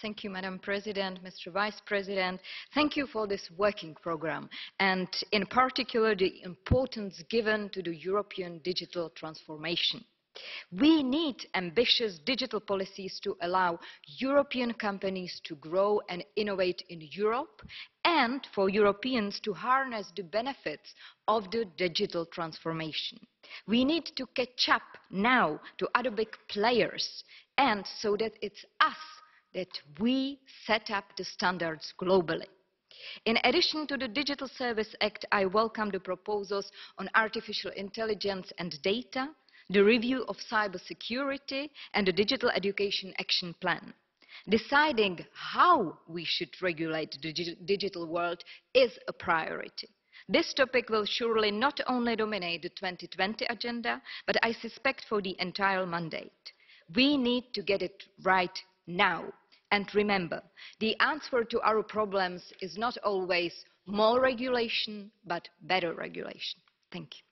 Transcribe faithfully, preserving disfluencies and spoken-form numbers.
Thank you, Madam President, Mister Vice President. Thank you for this working programme, and in particular the importance given to the European digital transformation. We need ambitious digital policies to allow European companies to grow and innovate in Europe, and for Europeans to harness the benefits of the digital transformation. We need to catch up now to other big players, and so that it's us that we set up the standards globally. In addition to the Digital Service Act, I welcome the proposals on artificial intelligence and data, the review of cybersecurity, and the Digital Education Action Plan. Deciding how we should regulate the digital world is a priority. This topic will surely not only dominate the twenty twenty agenda, but I suspect for the entire mandate. We need to get it right now. And remember, the answer to our problems is not always more regulation, but better regulation. Thank you.